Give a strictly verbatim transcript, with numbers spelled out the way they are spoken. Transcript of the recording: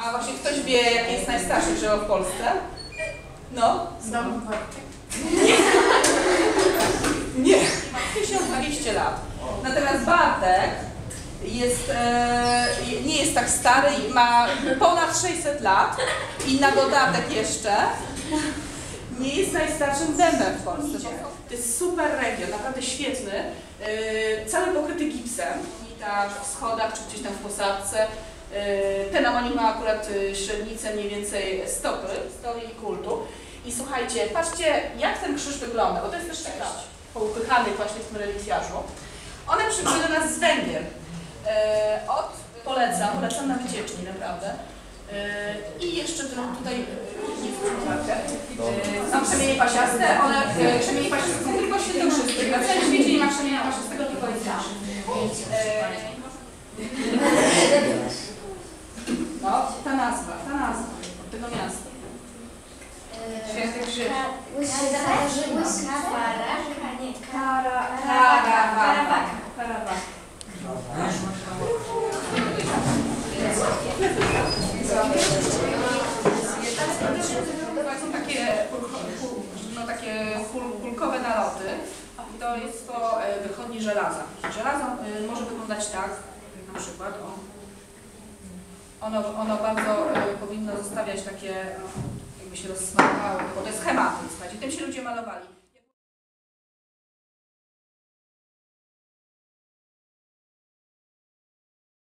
A właśnie ktoś wie, jakie jest najstarsze drzewo w Polsce? No? Dom. Nie. Nie. Ma tysiąc dwieście lat. Natomiast Bartek jest, e, nie jest tak stary i ma ponad sześćset lat i na dodatek jeszcze nie jest najstarszym dębem w Polsce. To jest super region, naprawdę świetny, e, cały pokryty gipsem, i tak w schodach czy gdzieś tam w posadce. Ten amonik ma akurat średnicę mniej więcej stopy, historii i kultu. I słuchajcie, patrzcie, jak ten krzyż wygląda, bo to jest też ciekawe, poupychany właśnie w tym relikwiarzu. One przybyły do nas z Węgier. E, od, polecam, polecam na wycieczki, naprawdę. E, I jeszcze tutaj nie w są krzemienie pasiaste, one e, krzemienie pasiaste są tylko świętokrzyskie. Na całym świecie nie ma krzemienia pasiastego, tylko jest nasz. No, ta nazwa, ta nazwa od tego miasta. Święty Krzyż. Karawaka. Karawaka. Są takie, no, takie kulkowe naloty. To jest po wychodni żelaza. Żelazo może wyglądać tak, na przykład, o. Ono, ono bardzo y, powinno zostawiać takie, jakby się rozsmarowało, bo to jest schematy, słuchajcie, tym się ludzie malowali.